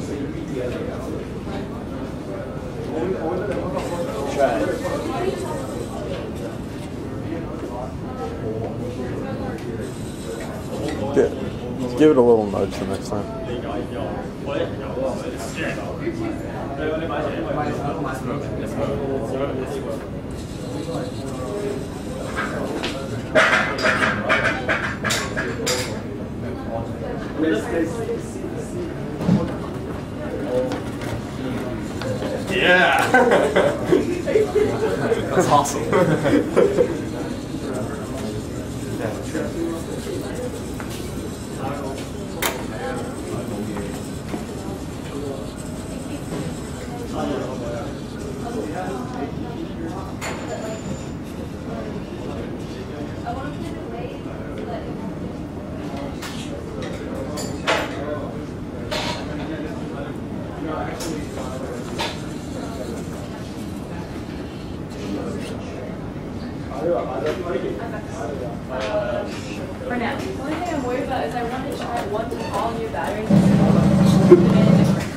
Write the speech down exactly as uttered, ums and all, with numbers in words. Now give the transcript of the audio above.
Try it. Get, give it a little nudge the next time. Yeah! That's awesome. For now. The only thing I'm worried about is I want to try all new batteries.